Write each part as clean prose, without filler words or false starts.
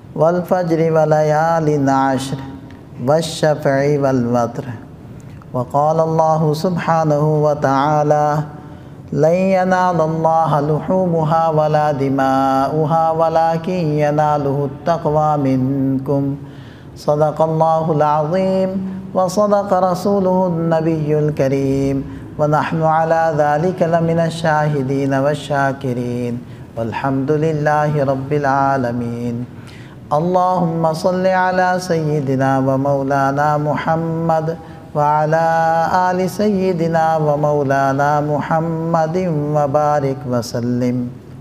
والفجر وليال عشر والشفع والوتر۔ وقال الله سبحانه وتعالى لن ينال الله لحومها ولا دماؤها ولكن يناله التقوى منكم۔ صدق الله العظيم وصدق رسوله النبي الكريم ونحن على ذلك لمن الشاهدين والشاكرين والحمد لله رب العالمين۔ اللهم صل على سيدنا ومولانا محمد وعلى آل سيدنا ومولانا محمد وبارک وسلم۔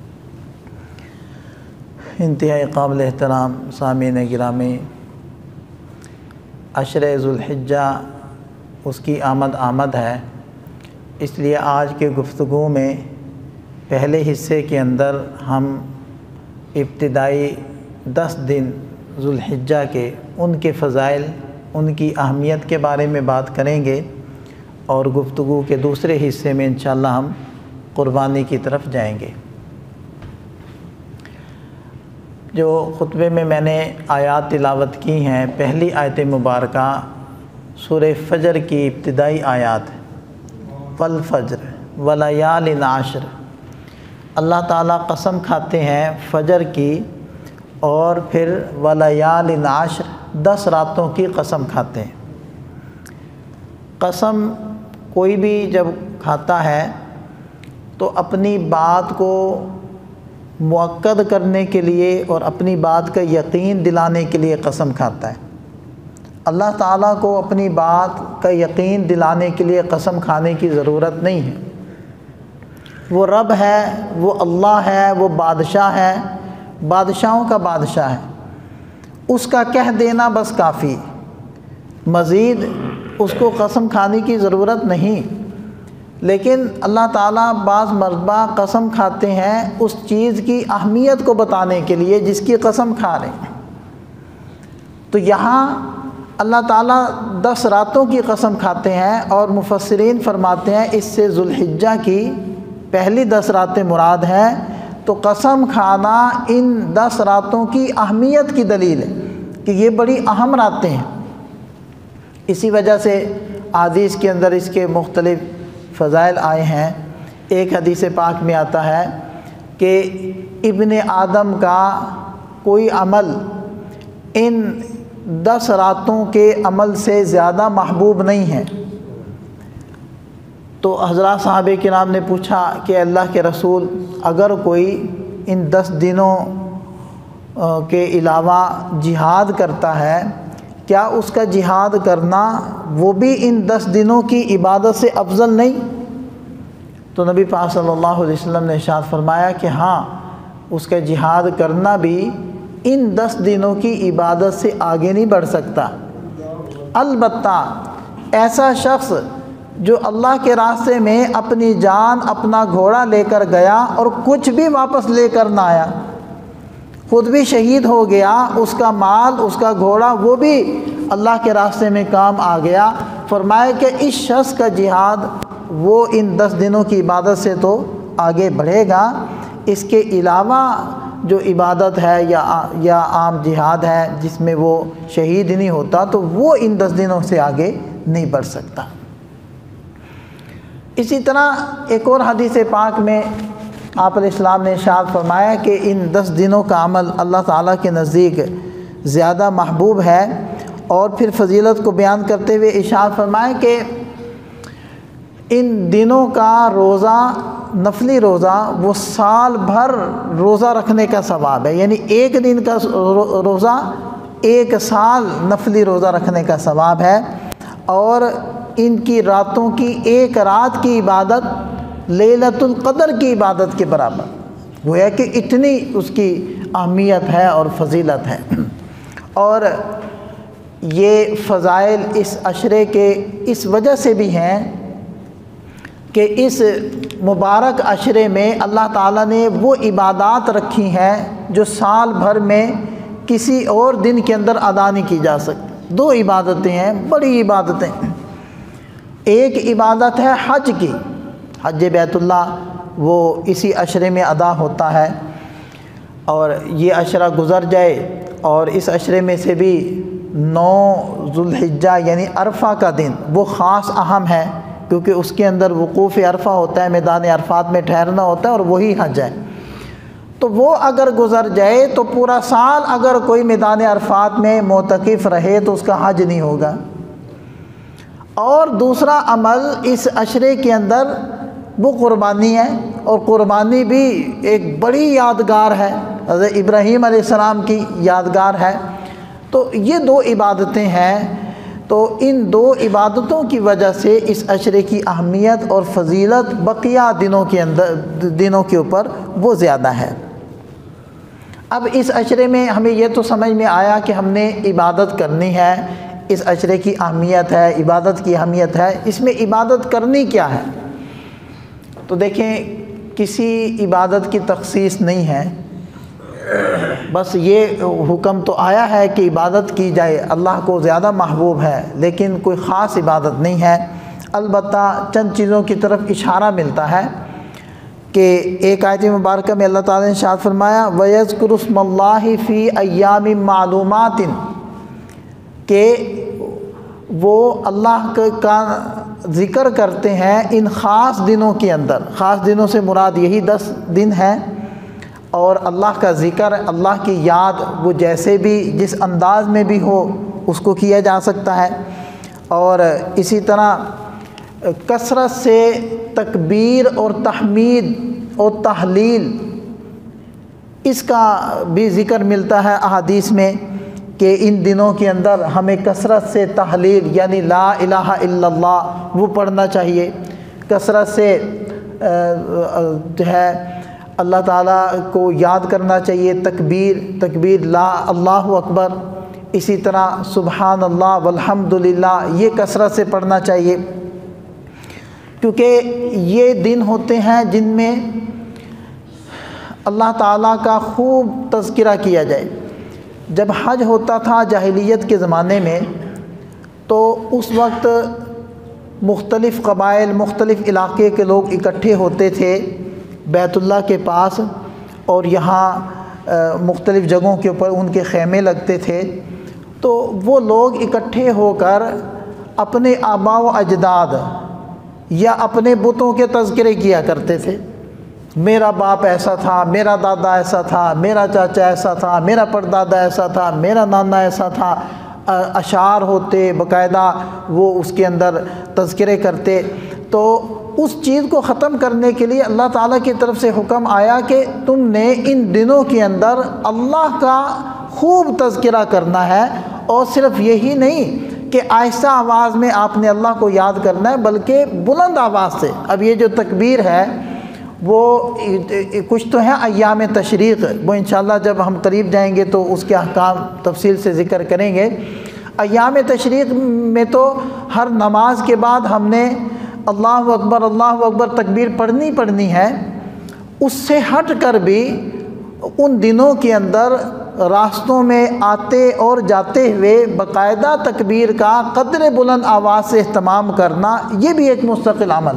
انتہائی قابل احترام سامعین گرامی، عشر ذوالحجہ اس کی آمد ہے، اس لیے آج کے گفتگو میں پہلے حصے کے اندر ہم ابتدائی 10 دن ذوالحجہ کے ان کے فضائل، ان کی اہمیت کے بارے میں بات کریں گے، اور گفتگو کے دوسرے حصے میں انشاءاللہ ہم قربانی کی طرف جائیں گے۔ جو خطبے میں میں نے آیات تلاوت کی ہیں، پہلی آیت مبارکہ سورہ فجر کی ابتدائی آیات ہے، والفجر ولیال عشر۔ اللہ تعالیٰ قسم کھاتے ہیں فجر کی، اور پھر ولیال عشر 10 راتوں کی قسم کھاتے ہیں۔ قسم کوئی بھی جب کھاتا ہے تو اپنی بات کو مؤکد کرنے کے لیے اور اپنی بات کا یقین دلانے کے لیے قسم کھاتا ہے۔ اللہ تعالیٰ کو اپنی بات کا یقین دلانے کے لیے قسم کھانے کی ضرورت نہیں ہے۔ وہ رب ہے، وہ اللہ ہے، وہ بادشاہ ہے، بادشاہوں کا بادشاہ ہے، اس کا کہہ دینا بس کافی، مزید اس کو قسم کھانے کی ضرورت نہیں۔ لیکن اللہ تعالیٰ بعض مرتبہ قسم کھاتے ہیں اس چیز کی اہمیت کو بتانے کے لیے جس کی قسم کھا رہے ہیں۔ تو یہاں اللہ تعالیٰ 10 راتوں کی قسم کھاتے ہیں، اور مفسرین فرماتے ہیں اس سے ذوالحجہ کی پہلی 10 راتیں مراد ہیں۔ تو قسم کھانا ان 10 راتوں کی اہمیت کی دلیل ہے کہ یہ بڑی اہم راتیں ہیں۔ اسی وجہ سے حدیث کے اندر اس کے مختلف فضائل آئے ہیں۔ ایک حدیث پاک میں آتا ہے کہ ابن آدم کا کوئی عمل ان 10 راتوں کے عمل سے زیادہ محبوب نہیں ہے۔ تو حضرات صحابہ کرام نے پوچھا کہ اللہ کے رسول، اگر کوئی ان 10 دنوں کے علاوہ جہاد کرتا ہے، کیا اس کا جہاد کرنا وہ بھی ان 10 دنوں کی عبادت سے افضل نہیں؟ تو نبی پاک صلی اللہ علیہ وسلم نے ارشاد فرمایا کہ ہاں، اس کا جہاد کرنا بھی ان 10 دنوں کی عبادت سے آگے نہیں بڑھ سکتا۔ البتہ ایسا شخص جو اللہ کے راستے میں اپنی جان، اپنا گھوڑا لے کر گیا اور کچھ بھی واپس لے کر نہ آیا، خود بھی شہید ہو گیا، اس کا مال، اس کا گھوڑا وہ بھی اللہ کے راستے میں کام آ گیا، فرمایا کہ اس شخص کا جہاد وہ ان 10 دنوں کی عبادت سے تو آگے بڑھے گا، اس کے علاوہ جو عبادت ہے یا عام جہاد ہے جس میں وہ شہید نہیں ہوتا، تو وہ ان 10 دنوں سے آگے نہیں بڑھ سکتا۔ اسی طرح ایک اور حدیث پاک میں آپ علیہ السلام نے ارشاد فرمایا کہ ان 10 دنوں کا عمل اللہ تعالیٰ کے نزدیک زیادہ محبوب ہے، اور پھر فضیلت کو بیان کرتے ہوئے ارشاد فرمایا کہ ان دنوں کا روزہ، نفلی روزہ، وہ سال بھر روزہ رکھنے کا ثواب ہے، یعنی ایک دن کا روزہ 1 سال نفلی روزہ رکھنے کا ثواب ہے، اور ان کی راتوں کی ایک رات کی عبادت لیلۃ القدر کی عبادت کے برابر، گویا کہ اتنی اس کی اہمیت ہے اور فضیلت ہے۔ اور یہ فضائل اس عشرے کے اس وجہ سے بھی ہیں کہ اس مبارک عشرے میں اللہ تعالیٰ نے وہ عبادات رکھی ہیں جو سال بھر میں کسی اور دن کے اندر ادا نہیں کی جا سکتی۔ 2 عبادتیں ہیں، بڑی عبادتیں۔ ایک عبادت ہے حج کی، حج بیت اللہ، وہ اسی عشرے میں ادا ہوتا ہے، اور یہ عشرہ گزر جائے اور اس عشرے میں سے بھی 9 ذوالحجہ یعنی عرفہ کا دن وہ خاص اہم ہے، کیونکہ اس کے اندر وقوف عرفہ ہوتا ہے، میدان عرفات میں ٹھہرنا ہوتا ہے، اور وہی حج ہے۔ تو وہ اگر گزر جائے تو پورا سال اگر کوئی میدان عرفات میں معتکف رہے تو اس کا حج نہیں ہوگا۔ اور دوسرا عمل اس عشرے کے اندر وہ قربانی ہے، اور قربانی بھی ایک بڑی یادگار ہے، حضرت ابراہیم علیہ السلام کی یادگار ہے۔ تو یہ 2 عبادتیں ہیں، تو ان 2 عبادتوں کی وجہ سے اس عشرے کی اہمیت اور فضیلت بقیہ دنوں کے اوپر وہ زیادہ ہے۔ اب اس عشرے میں ہمیں یہ تو سمجھ میں آیا کہ ہم نے عبادت کرنی ہے، اس عشرے کی اہمیت ہے، عبادت کی اہمیت ہے۔ اس میں عبادت کرنی کیا ہے؟ تو دیکھیں، کسی عبادت کی تخصیص نہیں ہے، بس یہ حکم تو آیا ہے کہ عبادت کی جائے، اللہ کو زیادہ محبوب ہے، لیکن کوئی خاص عبادت نہیں ہے۔ البتہ چند چیزوں کی طرف اشارہ ملتا ہے کہ ایک آیت مبارکہ میں اللہ تعالیٰ نے ارشاد فرمایا وَيَذْكُرُ اسْمَ اللَّهِ فِي أَيَّامٍ مَّعْلُومَاتٍ، کہ وہ اللہ کا ذکر کرتے ہیں ان خاص دنوں کے اندر۔ خاص دنوں سے مراد یہی 10 دن ہیں، اور اللہ کا ذکر، اللہ کی یاد وہ جیسے بھی جس انداز میں بھی ہو اس کو کیا جا سکتا ہے۔ اور اسی طرح کثرت سے تکبیر اور تحمید اور تحلیل، اس کا بھی ذکر ملتا ہے احادیث میں کہ ان دنوں کے اندر ہمیں کثرت سے تحلیل یعنی لا الہ الا اللہ وہ پڑھنا چاہیے، کثرت سے جو ہے اللہ تعالیٰ کو یاد کرنا چاہیے، تکبیر لا اللہ اکبر، اسی طرح سبحان اللہ والحمد للہ یہ کثرت سے پڑھنا چاہیے، کیونکہ یہ دن ہوتے ہیں جن میں اللہ تعالیٰ کا خوب تذکرہ کیا جائے۔ جب حج ہوتا تھا جاہلیت کے زمانے میں، تو اس وقت مختلف قبائل، مختلف علاقے کے لوگ اکٹھے ہوتے تھے بیت اللہ کے پاس، اور یہاں مختلف جگہوں کے اوپر ان کے خیمے لگتے تھے۔ تو وہ لوگ اکٹھے ہو کر اپنے آباء و اجداد یا اپنے بتوں کے تذکرے کیا کرتے تھے۔ میرا باپ ایسا تھا، میرا دادا ایسا تھا، میرا چاچا ایسا تھا، میرا پردادا ایسا تھا، میرا نانا ایسا تھا، اشعار ہوتے باقاعدہ، وہ اس کے اندر تذکرے کرتے۔ تو اس چیز کو ختم کرنے کے لیے اللہ تعالیٰ کی طرف سے حکم آیا کہ تم نے ان دنوں کے اندر اللہ کا خوب تذکرہ کرنا ہے، اور صرف یہی نہیں کہ آہستہ آواز میں آپ نے اللہ کو یاد کرنا ہے، بلکہ بلند آواز سے۔ اب یہ جو تکبیر ہے وہ کچھ تو ہیں ایام تشریق، وہ انشاءاللہ جب ہم قریب جائیں گے تو اس کے احکام تفصیل سے ذکر کریں گے۔ ایام تشریق میں تو ہر نماز کے بعد ہم نے اللہ اکبر تکبیر پڑھنی ہے۔ اس سے ہٹ کر بھی ان دنوں کے اندر راستوں میں آتے اور جاتے ہوئے باقاعدہ تکبیر کا قدر بلند آواز سے اہتمام کرنا، یہ بھی ایک مستقل عمل۔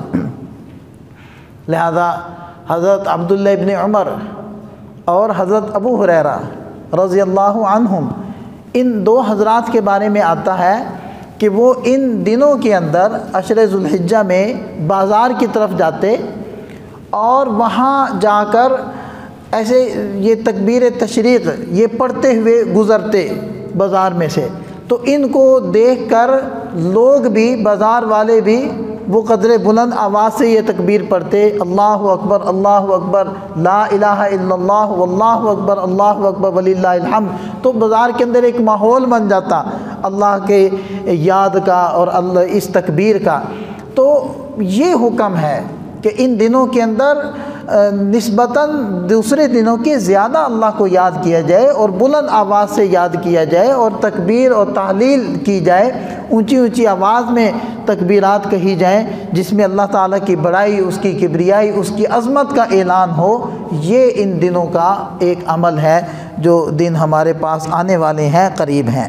لہذا حضرت عبداللہ ابن عمر اور حضرت ابو ہریرہ رضی اللہ عنہم، ان 2 حضرات کے بارے میں آتا ہے کہ وہ ان دنوں کے اندر عشر ذوالحجہ میں بازار کی طرف جاتے، اور وہاں جا کر ایسے یہ تکبیر تشریق یہ پڑھتے ہوئے گزرتے بازار میں سے۔ تو ان کو دیکھ کر لوگ بھی، بازار والے بھی وہ قدر بلند آواز سے یہ تکبیر پڑھتے، اللہ اکبر لا الہ الا اللہ واللہ اکبر وللہ الحمد۔ تو بازار کے اندر ایک ماحول بن جاتا اللہ کے یاد کا اور اللہ اس تکبیر کا۔ تو یہ حکم ہے کہ ان دنوں کے اندر نسبتاً دوسرے دنوں کے زیادہ اللہ کو یاد کیا جائے، اور بلند آواز سے یاد کیا جائے، اور تکبیر اور تحلیل کی جائے، اونچی آواز میں تکبیرات کہی جائیں، جس میں اللہ تعالیٰ کی بڑائی، اس کی کبریائی، اس کی عظمت کا اعلان ہو۔ یہ ان دنوں کا ایک عمل ہے جو دن ہمارے پاس آنے والے ہیں، قریب ہیں۔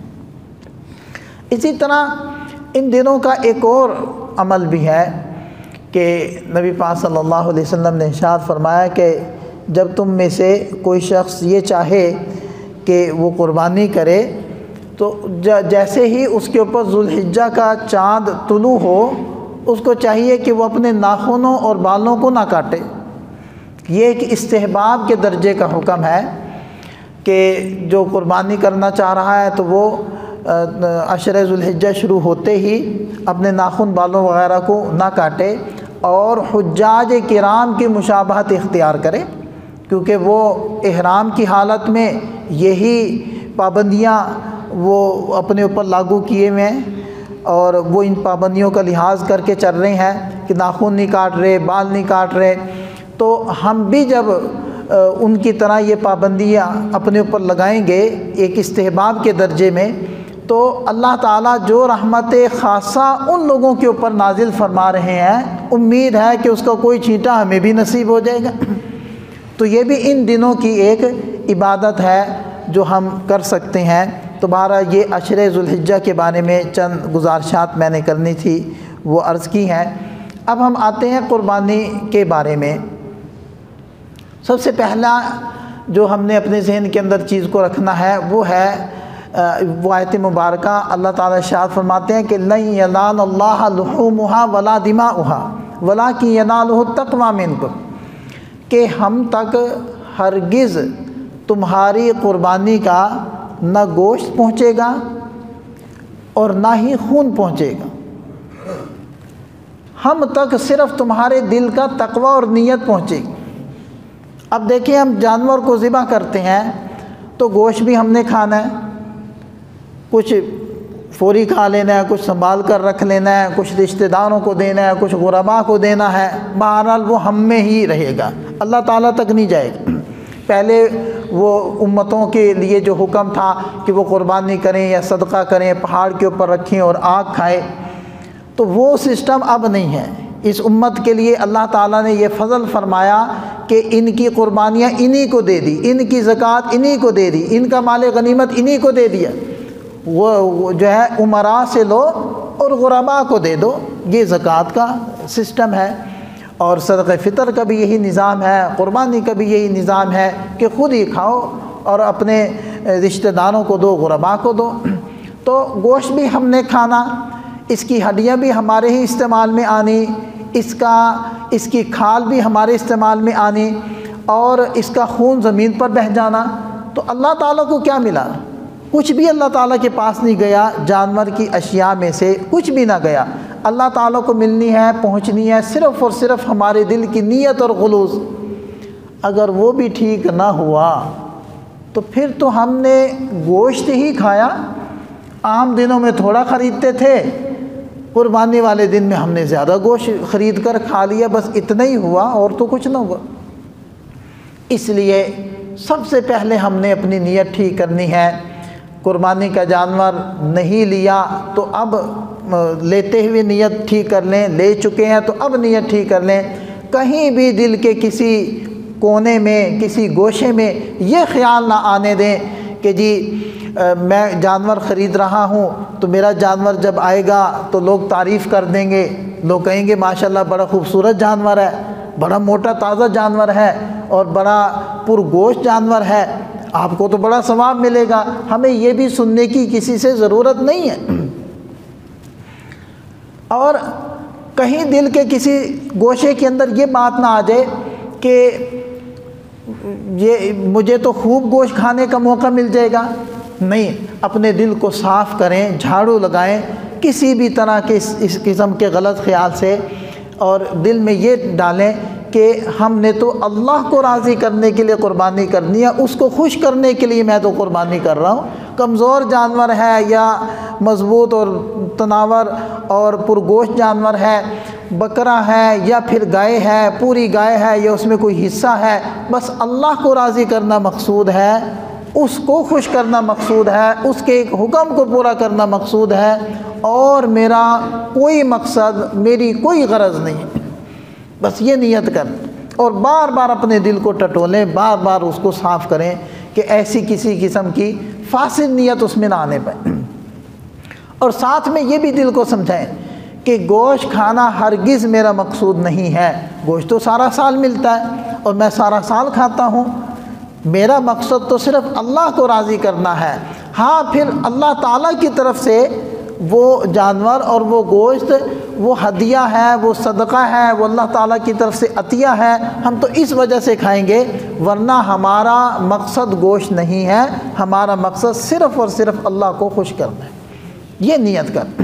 اسی طرح ان دنوں کا ایک اور عمل بھی ہے کہ نبی پاک صلی اللہ علیہ وسلم نے ارشاد فرمایا کہ جب تم میں سے کوئی شخص یہ چاہے کہ وہ قربانی کرے تو جیسے ہی اس کے اوپر ذو الحجہ کا چاند طلوع ہو اس کو چاہیے کہ وہ اپنے ناخنوں اور بالوں کو نہ کاٹے۔ یہ ایک استحباب کے درجے کا حکم ہے کہ جو قربانی کرنا چاہ رہا ہے تو وہ عشرہ ذو الحجہ شروع ہوتے ہی اپنے ناخن بالوں وغیرہ کو نہ کاٹے اور حجاج کرام کی مشابہت اختیار کرے، کیونکہ وہ احرام کی حالت میں یہی پابندیاں وہ اپنے اوپر لاگو کیے ہوئے ہیں اور وہ ان پابندیوں کا لحاظ کر کے چل رہے ہیں کہ ناخن نہیں کاٹ رہے، بال نہیں کاٹ رہے۔ تو ہم بھی جب ان کی طرح یہ پابندیاں اپنے اوپر لگائیں گے ایک استحباب کے درجے میں، تو اللہ تعالیٰ جو رحمت خاصہ ان لوگوں کے اوپر نازل فرما رہے ہیں امید ہے کہ اس کا کوئی چھینٹا ہمیں بھی نصیب ہو جائے گا۔ تو یہ بھی ان دنوں کی ایک عبادت ہے جو ہم کر سکتے ہیں۔ تو بہرحال یہ عشرہ ذو الحجہ کے بارے میں چند گزارشات میں نے کرنی تھی وہ عرض کی ہیں۔ اب ہم آتے ہیں قربانی کے بارے میں۔ سب سے پہلا جو ہم نے اپنے ذہن کے اندر چیز کو رکھنا ہے وہ ہے وہ آیت مبارکہ۔ اللہ تعالیٰ ارشاد فرماتے ہیں کہ لن ینال اللہ لحومها ولا دماؤها ولکن ینالہ التقوی منکم، کہ ہم تک ہرگز تمہاری قربانی کا نہ گوشت پہنچے گا اور نہ ہی خون پہنچے گا، ہم تک صرف تمہارے دل کا تقوی اور نیت پہنچے گی۔ اب دیکھیں ہم جانور کو ذبح کرتے ہیں تو گوشت بھی ہم نے کھانا ہے، کچھ فوری کھا لینا ہے، کچھ سنبھال کر رکھ لینا ہے، کچھ رشتہ داروں کو دینا ہے، کچھ غربا کو دینا ہے، بہرحال وہ ہم میں ہی رہے گا، اللہ تعالیٰ تک نہیں جائے گا۔ پہلے وہ امتوں کے لیے جو حکم تھا کہ وہ قربانی کریں یا صدقہ کریں، پہاڑ کے اوپر رکھیں اور آگ کھائیں، تو وہ سسٹم اب نہیں ہے۔ اس امت کے لیے اللہ تعالیٰ نے یہ فضل فرمایا کہ ان کی قربانیاں انہی کو دے دی، ان کی زکوٰۃ انہی کو دے دی، ان کا مال غنیمت انہی کو دے دیا، وہ جو ہے امراء سے لو اور غرباء کو دے دو، یہ زکوٰۃ کا سسٹم ہے۔ اور صدقہ فطر کا بھی یہی نظام ہے، قربانی کا بھی یہی نظام ہے کہ خود ہی کھاؤ اور اپنے رشتہ داروں کو دو، غرباء کو دو۔ تو گوشت بھی ہم نے کھانا، اس کی ہڈیاں بھی ہمارے ہی استعمال میں آنی، اس کی کھال بھی ہمارے استعمال میں آنی اور اس کا خون زمین پر بہہ جانا۔ تو اللہ تعالیٰ کو کیا ملا؟ کچھ بھی اللہ تعالیٰ کے پاس نہیں گیا، جانور کی اشیاء میں سے کچھ بھی نہ گیا۔ اللہ تعالیٰ کو ملنی ہے، پہنچنی ہے صرف اور صرف ہمارے دل کی نیت اور خلوص۔ اگر وہ بھی ٹھیک نہ ہوا تو پھر تو ہم نے گوشت ہی کھایا، عام دنوں میں تھوڑا خریدتے تھے، قربانی والے دن میں ہم نے زیادہ گوشت خرید کر کھا لیا، بس اتنا ہی ہوا اور تو کچھ نہ ہوا۔ اس لیے سب سے پہلے ہم نے اپنی نیت ٹھیک کرنی ہے۔ قربانی کا جانور نہیں لیا تو اب لیتے ہوئے نیت ٹھیک کر لیں، لے چکے ہیں تو اب نیت ٹھیک کر لیں۔ کہیں بھی دل کے کسی کونے میں، کسی گوشے میں یہ خیال نہ آنے دیں کہ جی میں جانور خرید رہا ہوں تو میرا جانور جب آئے گا تو لوگ تعریف کر دیں گے، لوگ کہیں گے ماشاءاللہ بڑا خوبصورت جانور ہے، بڑا موٹا تازہ جانور ہے اور بڑا پرگوشت جانور ہے، آپ کو تو بڑا ثواب ملے گا۔ ہمیں یہ بھی سننے کی کسی سے ضرورت نہیں ہے۔ اور کہیں دل کے کسی گوشے کے اندر یہ بات نہ آ جائے کہ یہ مجھے تو خوب گوشت کھانے کا موقع مل جائے گا۔ نہیں، اپنے دل کو صاف کریں، جھاڑو لگائیں کسی بھی طرح کے اس قسم کے غلط خیال سے، اور دل میں یہ ڈالیں کہ ہم نے تو اللہ کو راضی کرنے کے لیے قربانی کرنی ہے، اس کو خوش کرنے کے لیے میں تو قربانی کر رہا ہوں۔ کمزور جانور ہے یا مضبوط اور تناور اور پرگوشت جانور ہے، بکرا ہے یا پھر گائے ہے، پوری گائے ہے یا اس میں کوئی حصہ ہے، بس اللہ کو راضی کرنا مقصود ہے، اس کو خوش کرنا مقصود ہے، اس کے ایک حکم کو پورا کرنا مقصود ہے، اور میرا کوئی مقصد، میری کوئی غرض نہیں، بس یہ نیت کر، اور بار بار اپنے دل کو ٹٹولیں، بار بار اس کو صاف کریں کہ ایسی کسی قسم کی فاسد نیت اس میں نہ آنے پائے۔ اور ساتھ میں یہ بھی دل کو سمجھائیں کہ گوشت کھانا ہرگز میرا مقصود نہیں ہے۔ گوشت تو سارا سال ملتا ہے اور میں سارا سال کھاتا ہوں، میرا مقصد تو صرف اللہ کو راضی کرنا ہے۔ ہاں پھر اللہ تعالیٰ کی طرف سے وہ جانور اور وہ گوشت وہ ہدیہ ہے، وہ صدقہ ہے، وہ اللہ تعالیٰ کی طرف سے عطیہ ہے، ہم تو اس وجہ سے کھائیں گے، ورنہ ہمارا مقصد گوشت نہیں ہے، ہمارا مقصد صرف اور صرف اللہ کو خوش کرنا ہے، یہ نیت کر۔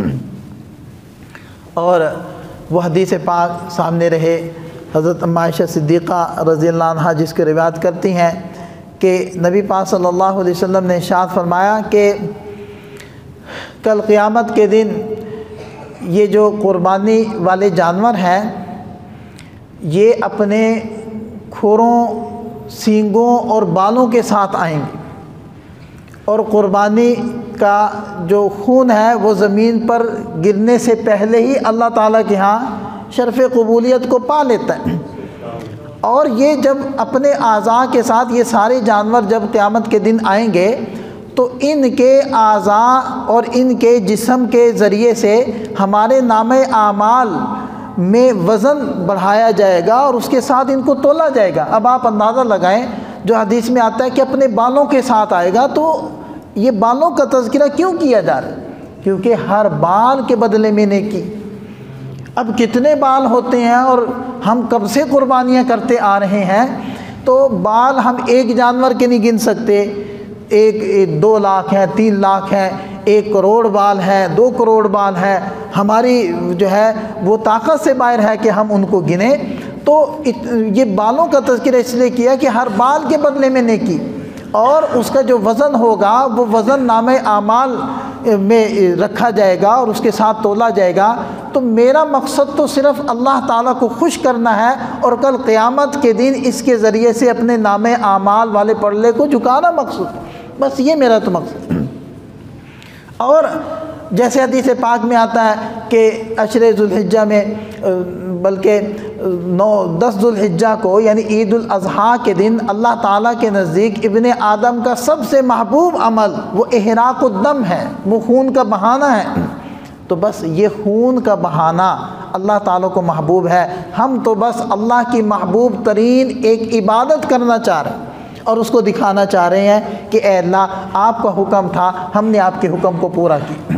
اور وہ حدیث پاک سامنے رہے، حضرت عائشہ صدیقہ رضی اللہ عنہا جس کی روایت کرتی ہیں کہ نبی پاک صلی اللہ علیہ وسلم نے ارشاد فرمایا کہ کل قیامت کے دن یہ جو قربانی والے جانور ہیں یہ اپنے کھروں، سینگوں اور بالوں کے ساتھ آئیں گے، اور قربانی کا جو خون ہے وہ زمین پر گرنے سے پہلے ہی اللہ تعالیٰ کے ہاں شرف قبولیت کو پا لیتا ہے۔ اور یہ جب اپنے اعضاء کے ساتھ یہ سارے جانور جب قیامت کے دن آئیں گے تو ان کے اعضاء اور ان کے جسم کے ذریعے سے ہمارے نامہ اعمال میں وزن بڑھایا جائے گا اور اس کے ساتھ ان کو تولا جائے گا۔ اب آپ اندازہ لگائیں، جو حدیث میں آتا ہے کہ اپنے بالوں کے ساتھ آئے گا، تو یہ بالوں کا تذکرہ کیوں کیا جا رہا ہے؟ کیونکہ ہر بال کے بدلے میں نیکی۔ اب کتنے بال ہوتے ہیں اور ہم کب سے قربانیاں کرتے آ رہے ہیں، تو بال ہم ایک جانور کے نہیں گن سکتے، 2 لاکھ ہیں، 3 لاکھ ہیں، 1 کروڑ بال ہیں، 2 کروڑ بال ہیں، ہماری جو ہے وہ طاقت سے باہر ہے کہ ہم ان کو گنیں۔ تو یہ بالوں کا تذکرہ اس لیے کیا کہ ہر بال کے بدلے میں نیکی، اور اس کا جو وزن ہوگا وہ وزن نامہ اعمال میں رکھا جائے گا اور اس کے ساتھ تولا جائے گا۔ تو میرا مقصد تو صرف اللہ تعالیٰ کو خوش کرنا ہے، اور کل قیامت کے دن اس کے ذریعے سے اپنے نامہ اعمال والے پلڑے کو جھکانا مقصود، بس یہ میرا تو مقصد۔ اور جیسے حدیث پاک میں آتا ہے کہ عشر ذوالحجہ میں، بلکہ 9-10 ذوالحجہ کو یعنی عید الاضحیٰ کے دن اللہ تعالیٰ کے نزدیک ابن آدم کا سب سے محبوب عمل وہ احراق الدم ہے، وہ خون کا بہانا ہے۔ تو بس یہ خون کا بہانا اللہ تعالیٰ کو محبوب ہے، ہم تو بس اللہ کی محبوب ترین ایک عبادت کرنا چاہ رہے ہیں اور اس کو دکھانا چاہ رہے ہیں کہ اے اللہ آپ کا حکم تھا، ہم نے آپ کے حکم کو پورا کیا۔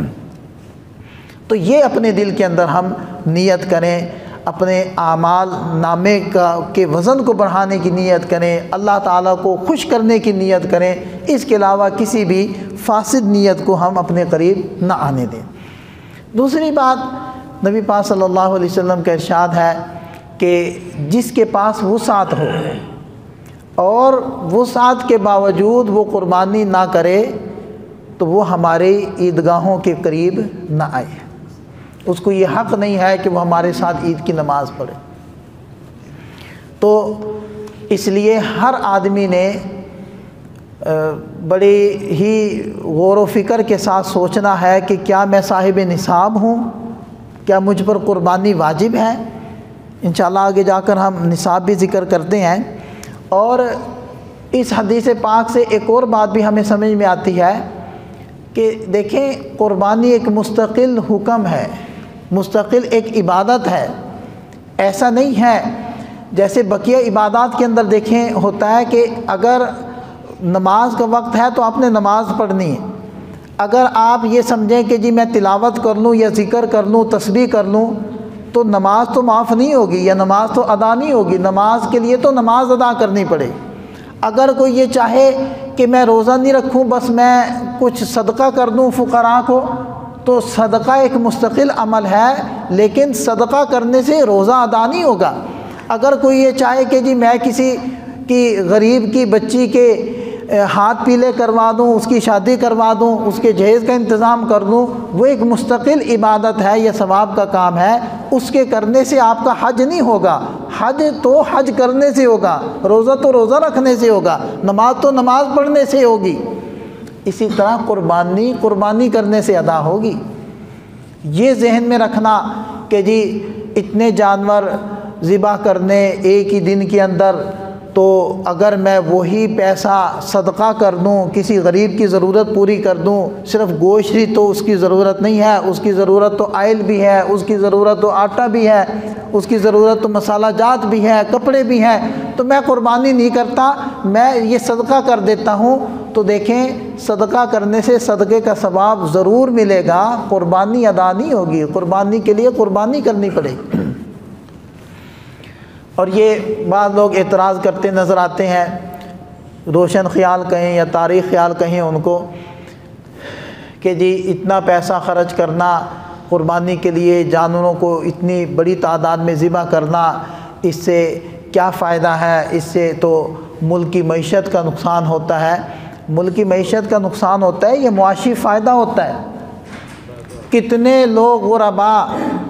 تو یہ اپنے دل کے اندر ہم نیت کریں، اپنے اعمال نامے کے وزن کو بڑھانے کی نیت کریں، اللہ تعالیٰ کو خوش کرنے کی نیت کریں، اس کے علاوہ کسی بھی فاسد نیت کو ہم اپنے قریب نہ آنے دیں۔ دوسری بات، نبی پاک صلی اللہ علیہ وسلم کا ارشاد ہے کہ جس کے پاس وسعت ہو اور وسعت کے باوجود وہ قربانی نہ کرے تو وہ ہمارے عیدگاہوں کے قریب نہ آئے، اس کو یہ حق نہیں ہے کہ وہ ہمارے ساتھ عید کی نماز پڑھے۔ تو اس لیے ہر آدمی نے بڑی ہی غور و فکر کے ساتھ سوچنا ہے کہ کیا میں صاحب نصاب ہوں، کیا مجھ پر قربانی واجب ہے۔ انشاءاللہ آگے جا کر ہم نصاب بھی ذکر کرتے ہیں۔ اور اس حدیث پاک سے ایک اور بات بھی ہمیں سمجھ میں آتی ہے کہ دیکھیں قربانی ایک مستقل حکم ہے، مستقل ایک عبادت ہے، ایسا نہیں ہے جیسے بقیہ عبادات کے اندر دیکھیں ہوتا ہے کہ اگر نماز کا وقت ہے تو آپ نے نماز پڑھنی ہے، اگر آپ یہ سمجھیں کہ جی میں تلاوت کر لوں یا ذکر کر لوں، تسبیح کر لوں تو نماز تو معاف نہیں ہوگی یا نماز تو ادا نہیں ہوگی، نماز کے لیے تو نماز ادا کرنی پڑے گی۔ اگر کوئی یہ چاہے کہ میں روزہ نہیں رکھوں، بس میں کچھ صدقہ کر دوں فقراء کو، تو صدقہ ایک مستقل عمل ہے، لیکن صدقہ کرنے سے روزہ ادا نہیں ہوگا۔ اگر کوئی یہ چاہے کہ جی میں کسی کی غریب کی بچی کے ہاتھ پیلے کروا دوں، اس کی شادی کروا دوں، اس کے جہیز کا انتظام کر دوں، وہ ایک مستقل عبادت ہے، یہ ثواب کا کام ہے، اس کے کرنے سے آپ کا حج نہیں ہوگا۔ حج تو حج کرنے سے ہوگا، روزہ تو روزہ رکھنے سے ہوگا، نماز تو نماز پڑھنے سے ہوگی۔ اسی طرح قربانی کرنے سے ادا ہوگی۔ یہ ذہن میں رکھنا کہ جی اتنے جانور ذبح کرنے ایک ہی دن کے اندر تو اگر میں وہی پیسہ صدقہ کر دوں، کسی غریب کی ضرورت پوری کر دوں، صرف گوشت ہی تو اس کی ضرورت نہیں ہے، اس کی ضرورت تو آئل بھی ہے، اس کی ضرورت تو آٹا بھی ہے، اس کی ضرورت تو مسالہ جات بھی ہے، کپڑے بھی ہیں، تو میں قربانی نہیں کرتا، میں یہ صدقہ کر دیتا ہوں، تو دیکھیں صدقہ کرنے سے صدقے کا ثواب ضرور ملے گا، قربانی ادا نہیں ہوگی، قربانی کے لیے قربانی کرنی پڑے گی۔ اور یہ بعض لوگ اعتراض کرتے نظر آتے ہیں، روشن خیال کہیں یا تاریخ خیال کہیں ان کو، کہ جی اتنا پیسہ خرچ کرنا قربانی کے لیے، جانوروں کو اتنی بڑی تعداد میں ذبح کرنا، اس سے کیا فائدہ ہے، اس سے تو ملک کی معیشت کا نقصان ہوتا ہے۔ ملک کی معیشت کا نقصان ہوتا ہے، یہ معاشی فائدہ ہوتا ہے۔ کتنے لوگ غرباء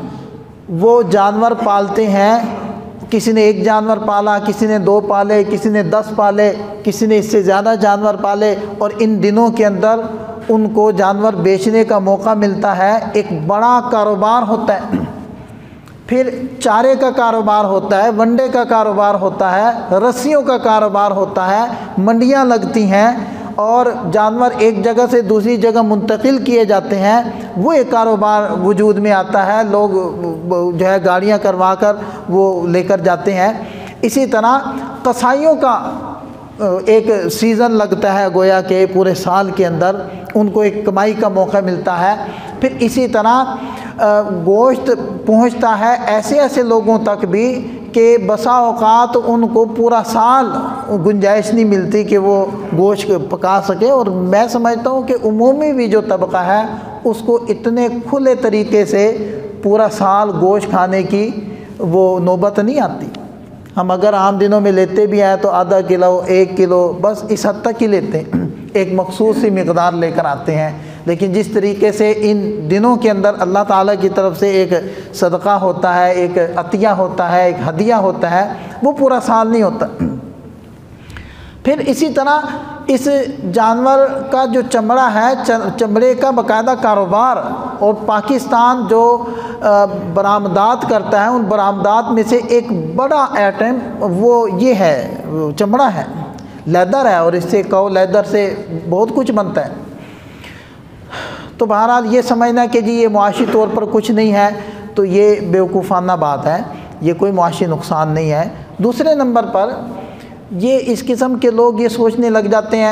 وہ جانور پالتے ہیں، کسی نے ایک جانور پالا، کسی نے 2 پالے، کسی نے 10 پالے، کسی نے اس سے زیادہ جانور پالے، اور ان دنوں کے اندر ان کو جانور بیچنے کا موقع ملتا ہے، ایک بڑا کاروبار ہوتا ہے۔ پھر چارے کا کاروبار ہوتا ہے، ونڈے کا کاروبار ہوتا ہے، رسیوں کا کاروبار ہوتا ہے، منڈیاں لگتی ہیں، اور جانور ایک جگہ سے دوسری جگہ منتقل کیے جاتے ہیں، وہ ایک کاروبار وجود میں آتا ہے، لوگ جو ہے گاڑیاں کروا کر وہ لے کر جاتے ہیں۔ اسی طرح قصائیوں کا ایک سیزن لگتا ہے، گویا کہ پورے سال کے اندر ان کو ایک کمائی کا موقع ملتا ہے۔ پھر اسی طرح گوشت پہنچتا ہے ایسے ایسے لوگوں تک بھی کہ بسا اوقات ان کو پورا سال گنجائش نہیں ملتی کہ وہ گوشت پکا سکے، اور میں سمجھتا ہوں کہ عمومی بھی جو طبقہ ہے اس کو اتنے کھلے طریقے سے پورا سال گوشت کھانے کی وہ نوبت نہیں آتی۔ ہم اگر عام دنوں میں لیتے بھی ہیں تو آدھا کلو 1 کلو بس اس حد تک ہی لیتے ہیں، ایک مخصوص سی مقدار لے کر آتے ہیں۔ لیکن جس طریقے سے ان دنوں کے اندر اللہ تعالیٰ کی طرف سے ایک صدقہ ہوتا ہے، ایک عطیہ ہوتا ہے، ایک ہدیہ ہوتا ہے، وہ پورا سال نہیں ہوتا۔ پھر اسی طرح اس جانور کا جو چمڑا ہے، چمڑے کا باقاعدہ کاروبار، اور پاکستان جو برآمدات کرتا ہے ان برآمدات میں سے ایک بڑا آئٹم وہ یہ ہے، چمڑا ہے، لیدر ہے، اور اس سے کو لیدر سے بہت کچھ بنتا ہے۔ تو بہرحال یہ سمجھنا کہ جی یہ معاشی طور پر کچھ نہیں ہے، تو یہ بیوقوفانہ بات ہے، یہ کوئی معاشی نقصان نہیں ہے۔ دوسرے نمبر پر یہ اس قسم کے لوگ یہ سوچنے لگ جاتے ہیں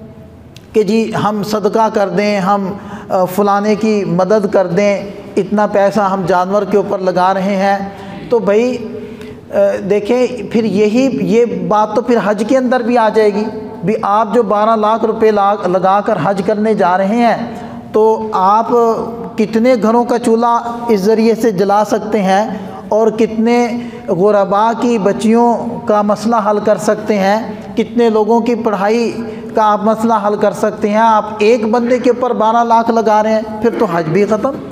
کہ جی ہم صدقہ کر دیں، ہم فلانے کی مدد کر دیں، اتنا پیسہ ہم جانور کے اوپر لگا رہے ہیں۔ تو بھائی دیکھیں پھر یہ بات تو پھر حج کے اندر بھی آ جائے گی بھی، آپ جو 12 لاکھ روپے لگا کر حج کرنے جا رہے ہیں تو آپ کتنے گھروں کا چولہا اس ذریعے سے جلا سکتے ہیں، اور کتنے غرباء کی بچیوں کا مسئلہ حل کر سکتے ہیں، کتنے لوگوں کی پڑھائی کا آپ مسئلہ حل کر سکتے ہیں۔ آپ ایک بندے کے اوپر 12 لاکھ لگا رہے ہیں، پھر تو حج بھی ختم۔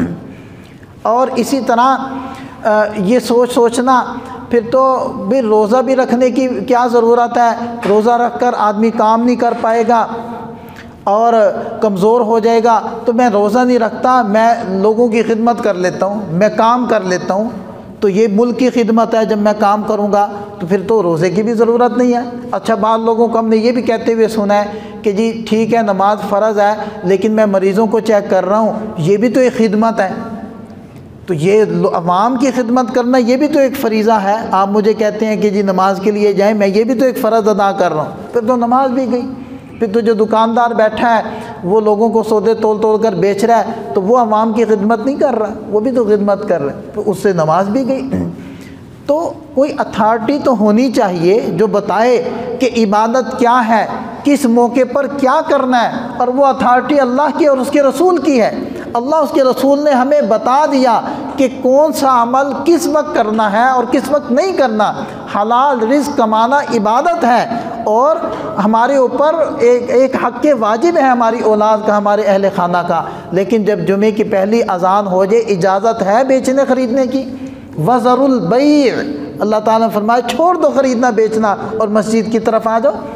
اور اسی طرح یہ سوچنا پھر تو بھی روزہ بھی رکھنے کی کیا ضرورت ہے، روزہ رکھ کر آدمی کام نہیں کر پائے گا اور کمزور ہو جائے گا، تو میں روزہ نہیں رکھتا، میں لوگوں کی خدمت کر لیتا ہوں، میں کام کر لیتا ہوں، تو یہ ملک کی خدمت ہے، جب میں کام کروں گا تو پھر تو روزے کی بھی ضرورت نہیں ہے۔ اچھا بعض لوگوں کو ہم نے یہ بھی کہتے ہوئے سنا ہے کہ جی ٹھیک ہے نماز فرض ہے لیکن میں مریضوں کو چیک کر رہا ہوں، یہ بھی تو ایک خدمت ہے، تو یہ عوام کی خدمت کرنا یہ بھی تو ایک فریضہ ہے۔ آپ مجھے کہتے ہیں کہ جی نماز کے لیے جائیں، میں یہ بھی تو ایک فرض ادا کر رہا ہوں، پھر تو نماز بھی گئی۔ پھر تو جو دکاندار بیٹھا ہے وہ لوگوں کو سودے تول کر بیچ رہا ہے، تو وہ عوام کی خدمت نہیں کر رہا، وہ بھی تو خدمت کر رہا ہے، تو اس سے نماز بھی گئی۔ تو کوئی اتھارٹی تو ہونی چاہیے جو بتائے کہ عبادت کیا ہے، کس موقع پر کیا کرنا ہے، اور وہ اتھارٹی اللہ کی اور اس کے رسول کی ہے۔ اللہ اس کے رسول نے ہمیں بتا دیا کہ کون سا عمل کس وقت کرنا ہے اور کس وقت نہیں کرنا۔ حلال رزق کمانا عبادت ہے، اور ہمارے اوپر ایک حق واجب ہے ہماری اولاد کا، ہمارے اہل خانہ کا۔ لیکن جب جمعے کی پہلی اذان ہو جائے اجازت ہے بیچنے خریدنے کی، وَذَرُوا الْبَيْعَ، اللہ تعالیٰ نے فرمایا چھوڑ دو خریدنا بیچنا اور مسجد کی طرف آ جاؤ۔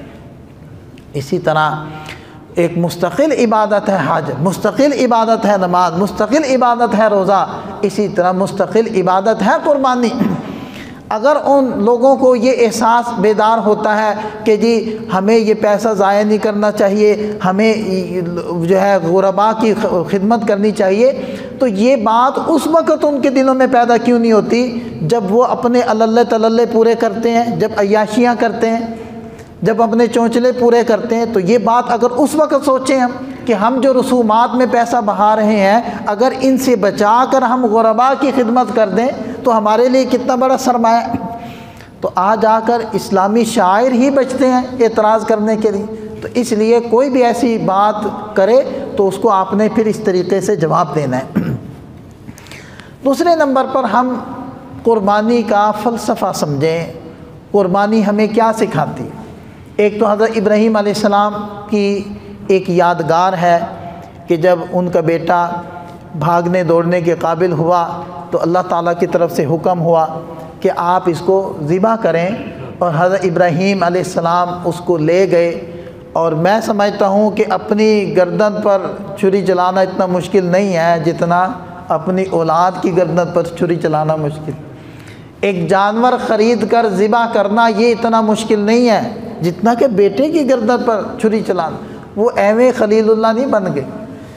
اسی طرح ایک مستقل عبادت ہے حج، مستقل عبادت ہے نماز، مستقل عبادت ہے روزہ، اسی طرح مستقل عبادت ہے قربانی۔ اگر ان لوگوں کو یہ احساس بیدار ہوتا ہے کہ جی ہمیں یہ پیسہ ضائع نہیں کرنا چاہیے، ہمیں جو ہے غرباء کی خدمت کرنی چاہیے، تو یہ بات اس وقت ان کے دلوں میں پیدا کیوں نہیں ہوتی جب وہ اپنے اللہ تللے پورے کرتے ہیں، جب عیاشیاں کرتے ہیں، جب اپنے چونچلے پورے کرتے ہیں؟ تو یہ بات اگر اس وقت سوچیں ہم کہ ہم جو رسومات میں پیسہ بہا رہے ہیں، اگر ان سے بچا کر ہم غرباء کی خدمت کر دیں تو ہمارے لیے کتنا بڑا سرمایہ ہے۔ تو آج آ کر اسلامی شاعر ہی بچتے ہیں اعتراض کرنے کے لیے۔ تو اس لیے کوئی بھی ایسی بات کرے تو اس کو آپ نے پھر اس طریقے سے جواب دینا ہے۔ دوسرے نمبر پر ہم قربانی کا فلسفہ سمجھیں، قربانی ہمیں کیا سکھاتی ہے۔ ایک تو حضرت ابراہیم علیہ السلام کی ایک یادگار ہے کہ جب ان کا بیٹا بھاگنے دوڑنے کے قابل ہوا تو اللہ تعالیٰ کی طرف سے حکم ہوا کہ آپ اس کو ذبح کریں، اور حضرت ابراہیم علیہ السلام اس کو لے گئے۔ اور میں سمجھتا ہوں کہ اپنی گردن پر چھری چلانا اتنا مشکل نہیں ہے جتنا اپنی اولاد کی گردن پر چھری چلانا مشکل۔ ایک جانور خرید کر ذبح کرنا یہ اتنا مشکل نہیں ہے جتنا کہ بیٹے کی گردن پر چھری چلانا۔ وہ ایویں خلیل اللہ نہیں بن گئے،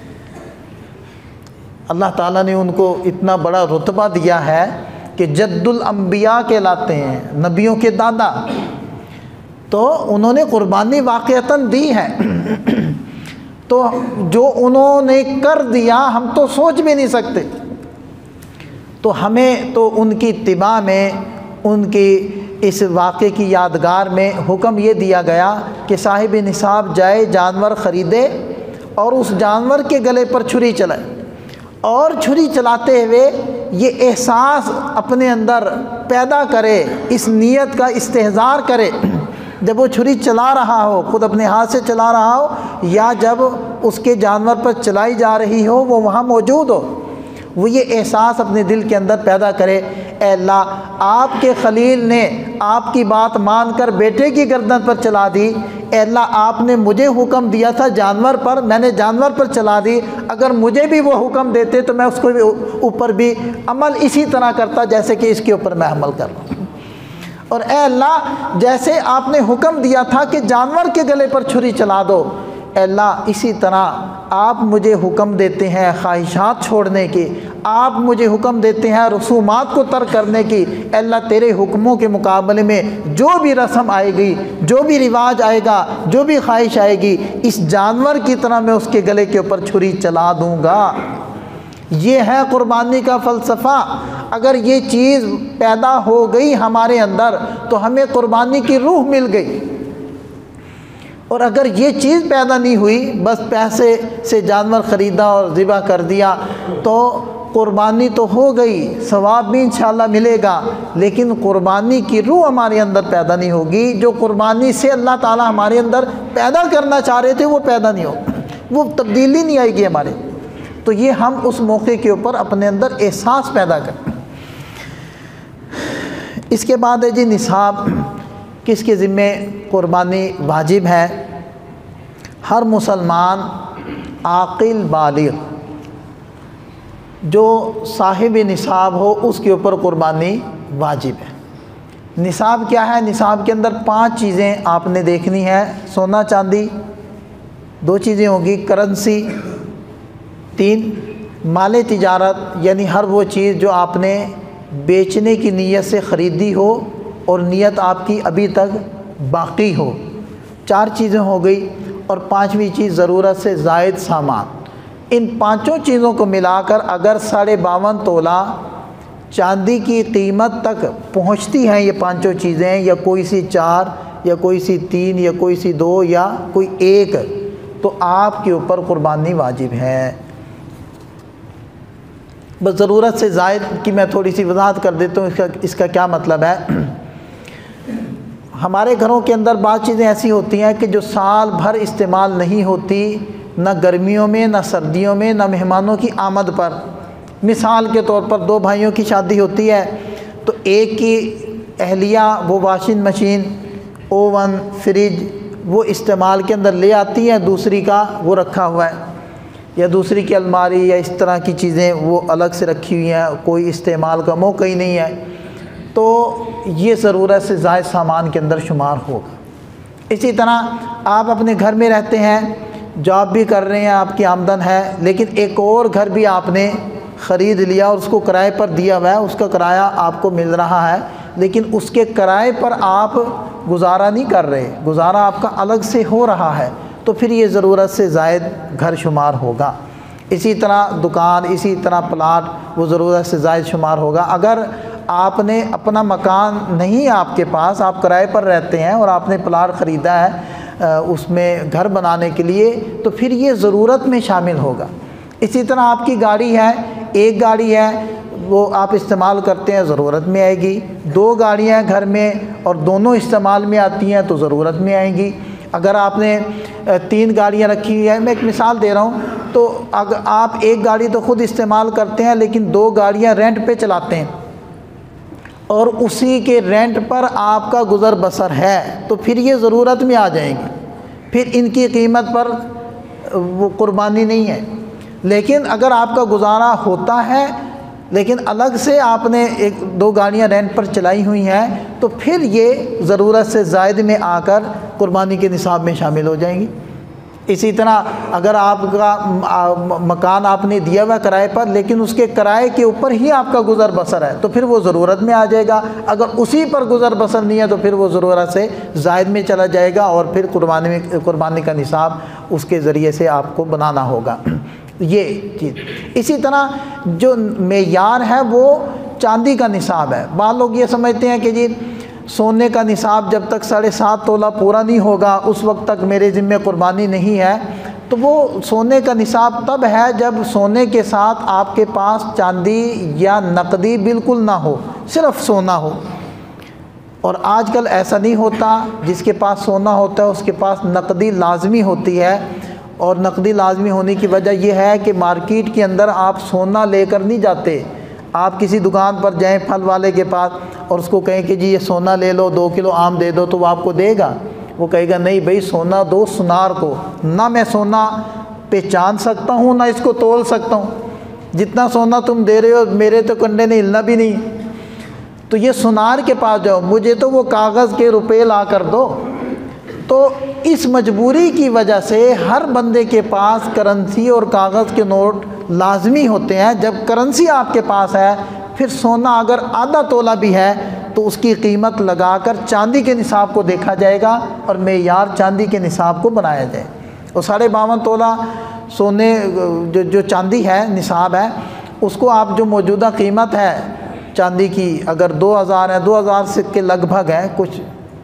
اللہ تعالیٰ نے ان کو اتنا بڑا رتبہ دیا ہے کہ جد الانبیاء کہلاتے ہیں، نبیوں کے دادا۔ تو انہوں نے قربانی واقعتاً دی ہے، تو جو انہوں نے کر دیا ہم تو سوچ بھی نہیں سکتے۔ تو ہمیں تو ان کی اتباع میں، ان کی اس واقعے کی یادگار میں حکم یہ دیا گیا کہ صاحب نصاب جائے جانور خریدے اور اس جانور کے گلے پر چھری چلائے، اور چھری چلاتے ہوئے یہ احساس اپنے اندر پیدا کرے، اس نیت کا استحضار کرے جب وہ چھری چلا رہا ہو، خود اپنے ہاتھ سے چلا رہا ہو یا جب اس کے جانور پر چلائی جا رہی ہو وہ وہاں موجود ہو، وہ یہ احساس اپنے دل کے اندر پیدا کرے، اے اللہ آپ کے خلیل نے آپ کی بات مان کر بیٹے کی گردن پر چلا دی، اے اللہ آپ نے مجھے حکم دیا تھا جانور پر، میں نے جانور پر چلا دی، اگر مجھے بھی وہ حکم دیتے تو میں اس کو اوپر بھی عمل اسی طرح کرتا جیسے کہ اس کے اوپر میں عمل کر رہا ہوں۔ اور اے اللہ جیسے آپ نے حکم دیا تھا کہ جانور کے گلے پر چھری چلا دو، اے اللہ اسی طرح آپ مجھے حکم دیتے ہیں خواہشات چھوڑنے کی، آپ مجھے حکم دیتے ہیں رسومات کو ترک کرنے کی، اے اللہ تیرے حکموں کے مقابلے میں جو بھی رسم آئے گی، جو بھی رواج آئے گا، جو بھی خواہش آئے گی، اس جانور کی طرح میں اس کے گلے کے اوپر چھری چلا دوں گا۔ یہ ہے قربانی کا فلسفہ۔ اگر یہ چیز پیدا ہو گئی ہمارے اندر تو ہمیں قربانی کی روح مل گئی، اور اگر یہ چیز پیدا نہیں ہوئی، بس پیسے سے جانور خریدا اور ذبح کر دیا، تو قربانی تو ہو گئی، ثواب بھی انشاءاللہ ملے گا، لیکن قربانی کی روح ہمارے اندر پیدا نہیں ہوگی۔ جو قربانی سے اللہ تعالیٰ ہمارے اندر پیدا کرنا چاہ رہے تھے وہ پیدا نہیں ہوگا، وہ تبدیلی نہیں آئے گی ہمارے۔ تو یہ ہم اس موقع کے اوپر اپنے اندر احساس پیدا کریں۔ اس کے بعد ہے جی نصاب، کس کے ذمے قربانی واجب ہے؟ ہر مسلمان عاقل بالغ جو صاحب نصاب ہو اس کے اوپر قربانی واجب ہے۔ نصاب کیا ہے؟ نصاب کے اندر 5 چیزیں آپ نے دیکھنی ہے، سونا چاندی 2 چیزیں ہوگی، کرنسی 3، مال تجارت یعنی ہر وہ چیز جو آپ نے بیچنے کی نیت سے خریدی ہو اور نیت آپ کی ابھی تک باقی ہو، 4 چیزیں ہو گئی، اور 5ویں چیز ضرورت سے زائد سامان۔ ان 5 چیزوں کو ملا کر اگر 52.5 تولہ چاندی کی قیمت تک پہنچتی ہیں یہ 5 چیزیں، یا کوئی سی 4 یا کوئی سی 3 یا کوئی سی 2 یا کوئی 1، تو آپ کے اوپر قربانی واجب ہے۔ بس ضرورت سے زائد کی میں تھوڑی سی وضاحت کر دیتا ہوں، اس کا کیا مطلب ہے۔ ہمارے گھروں کے اندر بعض چیزیں ایسی ہوتی ہیں کہ جو سال بھر استعمال نہیں ہوتی، نہ گرمیوں میں نہ سردیوں میں نہ مہمانوں کی آمد پر۔ مثال کے طور پر 2 بھائیوں کی شادی ہوتی ہے تو ایک کی اہلیہ وہ واشنگ مشین، اوون، فریج وہ استعمال کے اندر لے آتی ہے، دوسری کا وہ رکھا ہوا ہے، یا دوسری کی الماری یا اس طرح کی چیزیں وہ الگ سے رکھی ہوئی ہیں، کوئی استعمال کا موقع ہی نہیں ہے۔ تو یہ ضرورت سے زائد سامان کے اندر شمار ہوگا۔ اسی طرح آپ اپنے گھر میں رہتے ہیں، جاب بھی کر رہے ہیں، آپ کی آمدن ہے، لیکن ایک اور گھر بھی آپ نے خرید لیا اور اس کو کرائے پر دیا ہوا ہے، اس کا کرایہ آپ کو مل رہا ہے، لیکن اس کے کرائے پر آپ گزارا نہیں کر رہے، گزارا آپ کا الگ سے ہو رہا ہے، تو پھر یہ ضرورت سے زائد گھر شمار ہوگا۔ اسی طرح دکان، اسی طرح پلاٹ، وہ ضرورت سے زائد شمار ہوگا۔ اگر آپ نے اپنا مکان نہیں آپ کے پاس، آپ کرائے پر رہتے ہیں اور آپ نے پلاٹ خریدا ہے اس میں گھر بنانے کے لیے، تو پھر یہ ضرورت میں شامل ہوگا۔ اسی طرح آپ کی گاڑی ہے، ایک گاڑی ہے وہ آپ استعمال کرتے ہیں، ضرورت میں آئے گی۔ دو گاڑیاں ہیں گھر میں اور دونوں استعمال میں آتی ہیں تو ضرورت میں آئیں گی۔ اگر آپ نے 3 گاڑیاں رکھی ہوئی ہیں، میں ایک مثال دے رہا ہوں، تو اگر آپ ایک گاڑی تو خود استعمال کرتے ہیں لیکن 2 گاڑیاں رینٹ پہ چلاتے ہیں اور اسی کے رینٹ پر آپ کا گزر بسر ہے، تو پھر یہ ضرورت میں آ جائیں گی، پھر ان کی قیمت پر وہ قربانی نہیں ہے۔ لیکن اگر آپ کا گزارا ہوتا ہے لیکن الگ سے آپ نے 1-2 گاڑیاں رینٹ پر چلائی ہوئی ہیں، تو پھر یہ ضرورت سے زائد میں آ کر قربانی کے نصاب میں شامل ہو جائیں گی۔ اسی طرح اگر آپ کا مکان آپ نے دیا ہوا کرائے پر، لیکن اس کے کرائے کے اوپر ہی آپ کا گزر بسر ہے، تو پھر وہ ضرورت میں آ جائے گا۔ اگر اسی پر گزر بسر نہیں ہے تو پھر وہ ضرورت سے زائد میں چلا جائے گا اور پھر قربانی کا نصاب اس کے ذریعے سے آپ کو بنانا ہوگا۔ یہ چیز اسی طرح جو معیار ہے وہ چاندی کا نصاب ہے۔ بعض لوگ یہ سمجھتے ہیں کہ جی سونے کا نصاب جب تک 7.5 تولہ پورا نہیں ہوگا اس وقت تک میرے ذمے قربانی نہیں ہے، تو وہ سونے کا نصاب تب ہے جب سونے کے ساتھ آپ کے پاس چاندی یا نقدی بالکل نہ ہو، صرف سونا ہو۔ اور آج کل ایسا نہیں ہوتا، جس کے پاس سونا ہوتا ہے اس کے پاس نقدی لازمی ہوتی ہے، اور نقدی لازمی ہونے کی وجہ یہ ہے کہ مارکیٹ کے اندر آپ سونا لے کر نہیں جاتے۔ آپ کسی دکان پر جائیں پھل والے کے پاس اور اس کو کہیں کہ جی یہ سونا لے لو، 2 کلو آم دے دو، تو وہ آپ کو دے گا؟ وہ کہے گا نہیں بھائی، سونا دو سنار کو، نہ میں سونا پہچان سکتا ہوں نہ اس کو تول سکتا ہوں، جتنا سونا تم دے رہے ہو میرے تو کنڈے نے ہلنا بھی نہیں، تو یہ سنار کے پاس جاؤ، مجھے تو وہ کاغذ کے روپے لا کر دو۔ تو اس مجبوری کی وجہ سے ہر بندے کے پاس کرنسی اور کاغذ کے نوٹ لازمی ہوتے ہیں۔ جب کرنسی آپ کے پاس ہے، پھر سونا اگر آدھا تولہ بھی ہے تو اس کی قیمت لگا کر چاندی کے نصاب کو دیکھا جائے گا اور معیار چاندی کے نصاب کو بنایا جائے۔ اور 52.5 تولہ سونے جو چاندی ہے نصاب ہے، اس کو آپ جو موجودہ قیمت ہے چاندی کی، اگر 2000 ہے، 2000 سے کے لگ بھگ ہے، کچھ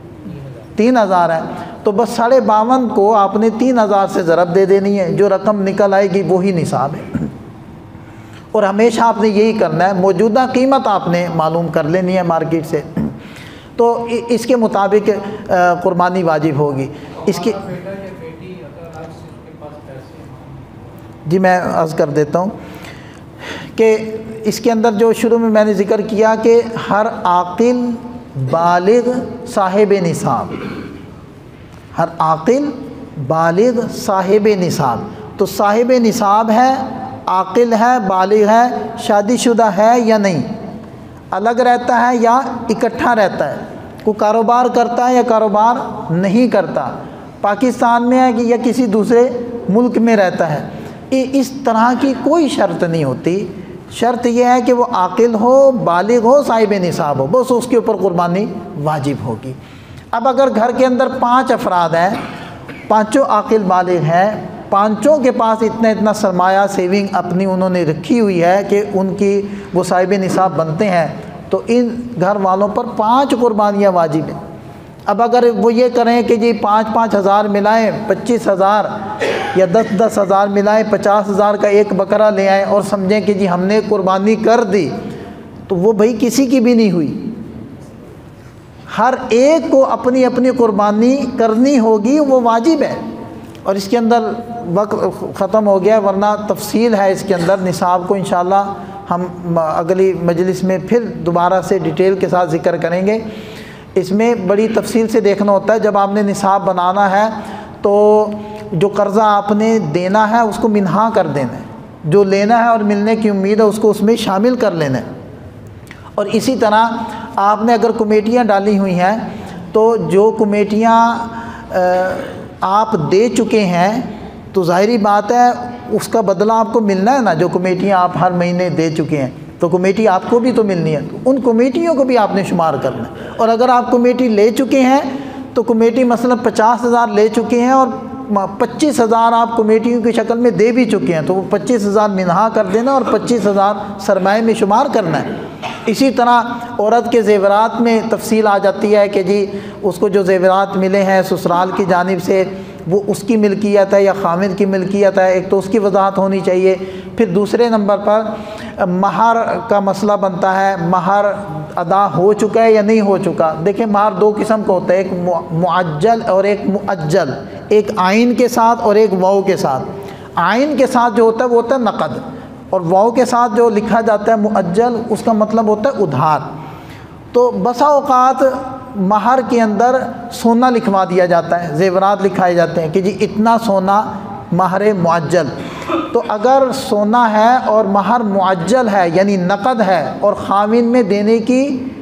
3000 ہے، تو بس 52.5 کو آپ نے 3000 سے ضرب دے دینی ہے، جو رقم نکل آئے گی وہی نصاب ہے۔ اور ہمیشہ آپ نے یہی کرنا ہے، موجودہ قیمت آپ نے معلوم کر لینی ہے مارکیٹ سے، تو اس کے مطابق قربانی واجب ہوگی۔ اس کی جی میں عرض کر دیتا ہوں کہ اس کے اندر جو شروع میں نے ذکر کیا کہ ہر عاقل بالغ صاحب نصاب، ہر عاقل بالغ صاحب نصاب، تو صاحب نصاب ہے، عاقل ہے، بالغ ہے، شادی شدہ ہے یا نہیں، الگ رہتا ہے یا اکٹھا رہتا ہے، کوئی کاروبار کرتا ہے یا کاروبار نہیں کرتا، پاکستان میں ہے کہ یا کسی دوسرے ملک میں رہتا ہے، اس طرح کی کوئی شرط نہیں ہوتی۔ شرط یہ ہے کہ وہ عاقل ہو، بالغ ہو، صاحب نصاب ہو، بس اس کے اوپر قربانی واجب ہوگی۔ اب اگر گھر کے اندر 5 افراد ہیں، 5 عاقل بالغ ہیں، 5 کے پاس اتنا سرمایہ سیونگ اپنی انہوں نے رکھی ہوئی ہے کہ ان کی وہ صاحب نصاب بنتے ہیں، تو ان گھر والوں پر 5 قربانیاں واجب ہیں۔ اب اگر وہ یہ کریں کہ جی 5-5 ہزار ملائیں 25,000 یا 10-10 ہزار ملائیں 50,000 کا ایک بکرا لے آئیں اور سمجھیں کہ جی ہم نے قربانی کر دی، تو وہ بھائی کسی کی بھی نہیں ہوئی۔ ہر ایک کو اپنی اپنی قربانی کرنی ہوگی، وہ واجب ہے۔ اور اس کے اندر وقت ختم ہو گیا، ورنہ تفصیل ہے اس کے اندر، نصاب کو انشاءاللہ ہم اگلی مجلس میں پھر دوبارہ سے ڈیٹیل کے ساتھ ذکر کریں گے۔ اس میں بڑی تفصیل سے دیکھنا ہوتا ہے، جب آپ نے نصاب بنانا ہے تو جو قرضہ آپ نے دینا ہے اس کو منہا کر دینا ہے، جو لینا ہے اور ملنے کی امید ہے اس کو اس میں شامل کر لینا ہے، اور اسی طرح آپ نے اگر کمیٹیاں ڈالی ہوئی ہیں تو جو کمیٹیاں آپ دے چکے ہیں تو ظاہری بات ہے اس کا بدلہ آپ کو ملنا ہے نا. جو کمیٹیاں آپ ہر مہینے دے چکے ہیں تو کمیٹی آپ کو بھی تو ملنی ہے, ان کمیٹیوں کو بھی آپ نے شمار کرنا ہے. اور اگر آپ کمیٹی لے چکے ہیں تو کمیٹی مثلا 50,000 لے چکے ہیں اور 25,000 آپ کمیٹیوں کی شکل میں دے بھی چکے ہیں, تو وہ 25,000 منہا کر دینا اور 25,000 سرمایہ میں شمار کرنا ہے. اسی طرح عورت کے زیورات میں تفصیل آ جاتی ہے کہ جی اس کو جو زیورات ملے ہیں سسرال کی جانب سے وہ اس کی ملکیت ہے یا خامد کی ملکیت ہے, ایک تو اس کی وضاحت ہونی چاہیے. پھر دوسرے نمبر پر مہر کا مسئلہ بنتا ہے, مہر ادا ہو چکا ہے یا نہیں ہو چکا. دیکھیں مہر دو قسم کا ہوتا ہے, ایک معجل اور ایک مؤجل, ایک عین کے ساتھ اور ایک واو کے ساتھ. عین کے ساتھ جو ہوتا ہے وہ ہوتا ہے نقد, اور واو کے ساتھ جو لکھا جاتا ہے مؤجل اس کا مطلب ہوتا ہے ادھار. تو بسا اوقات مہر کے اندر سونا لکھوا دیا جاتا ہے, زیورات لکھائے جاتے ہیں کہ جی اتنا سونا مہر معجل. تو اگر سونا ہے اور مہر معجل ہے یعنی نقد ہے اور خاوند میں دینے کی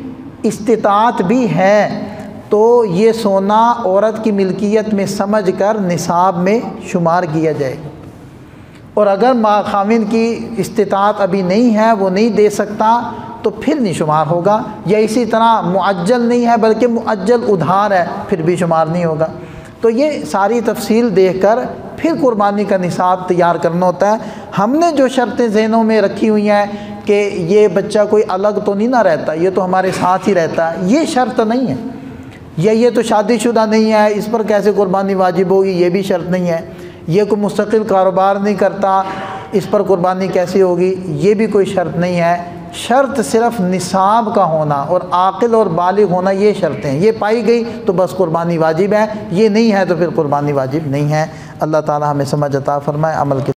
استطاعت بھی ہے تو یہ سونا عورت کی ملکیت میں سمجھ کر نصاب میں شمار کیا جائے گا. اور اگر خاوند کی استطاعت ابھی نہیں ہے, وہ نہیں دے سکتا, تو پھر نہیں شمار ہوگا. یا اسی طرح معجل نہیں ہے بلکہ معجل ادھار ہے, پھر بھی شمار نہیں ہوگا. تو یہ ساری تفصیل دیکھ کر پھر قربانی کا نصاب تیار کرنا ہوتا ہے. ہم نے جو شرطیں ذہنوں میں رکھی ہوئی ہیں کہ یہ بچہ کوئی الگ تو نہیں نہ رہتا, یہ تو ہمارے ساتھ ہی رہتا ہے, یہ شرط نہیں ہے. یا یہ تو شادی شدہ نہیں ہے, اس پر کیسے قربانی واجب ہوگی, یہ بھی شرط نہیں ہے. یہ کوئی مستقل کاروبار نہیں کرتا, اس پر قربانی کیسے ہوگی, یہ بھی کوئی شرط نہیں ہے. شرط صرف نصاب کا ہونا اور عاقل اور بالغ ہونا, یہ شرطیں ہیں. یہ پائی گئی تو بس قربانی واجب ہے, یہ نہیں ہے تو پھر قربانی واجب نہیں ہے. اللہ تعالی ہمیں سمجھ عطا فرمائے, عمل کے